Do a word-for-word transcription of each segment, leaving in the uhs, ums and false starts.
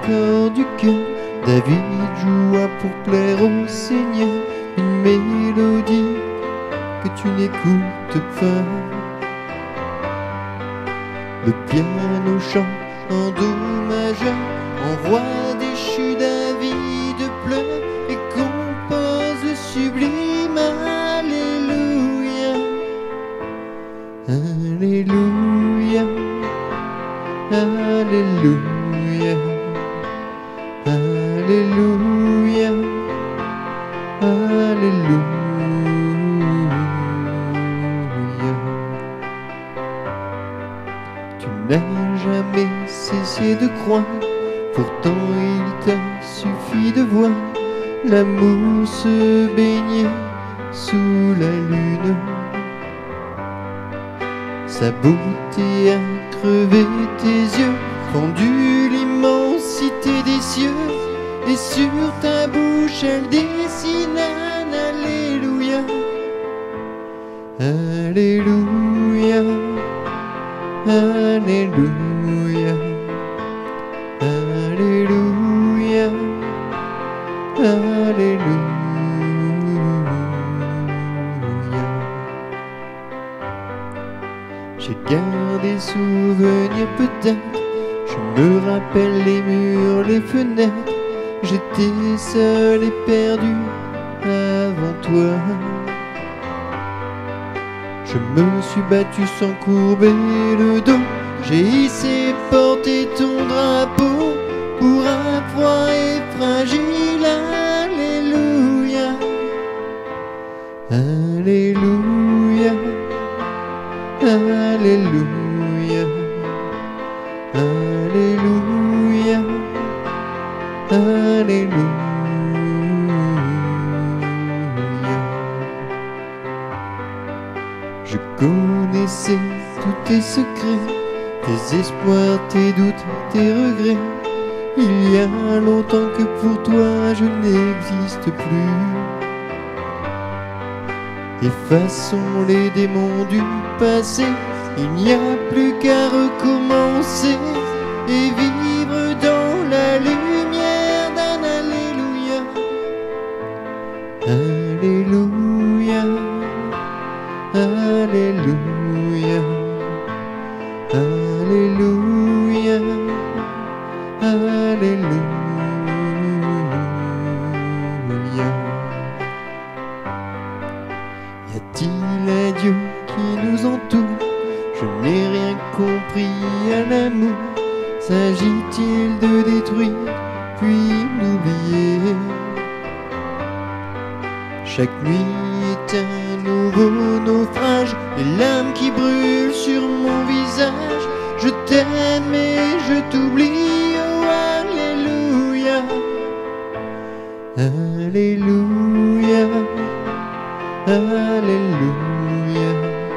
accords du cœur, David joua pour plaire au Seigneur une mélodie que tu n'écoutes pas. Le piano chante en do majeur, en roi déchu David pleure et compose le sublime Alléluia. Alléluia, Alléluia, Alléluia, Alléluia. Tu n'as jamais cessé de croire, pourtant il t'a suffi de voir l'amour se baigner sous la lune. Sa beauté a crevé tes yeux, fondu l'immensité des cieux, et sur ta bouche elle dessine un Alléluia. Alléluia, Alléluia, Alléluia, Alléluia. J'ai gardé souvenir peut-être, je me rappelle les murs, les fenêtres, j'étais seul et perdu avant toi. Je me suis battu sans courber le dos, j'ai hissé, porté ton drapeau pour un froid et fragile Alléluia. Alléluia, Alléluia, Alléluia, Alléluia. Je connaissais tous tes secrets, tes espoirs, tes doutes, tes regrets. Il y a longtemps que pour toi je n'existe plus. Effaçons les démons du passé, il n'y a plus qu'à recommencer et vivre dans la lumière d'un Alléluia. Alléluia, Alléluia, Alléluia, Alléluia. Y a-t-il un Dieu qui nous entoure? Je n'ai rien compris à l'amour. S'agit-il de détruire puis d'oublier? Chaque nuit est un nouveau naufrage, les larmes qui brûlent sur mon visage. Je t'aime et je t'oublie, oh Alléluia. Alléluia, Alléluia,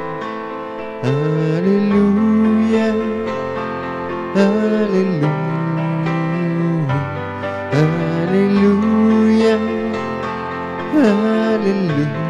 Alléluia, Alléluia, Alléluia, Alléluia.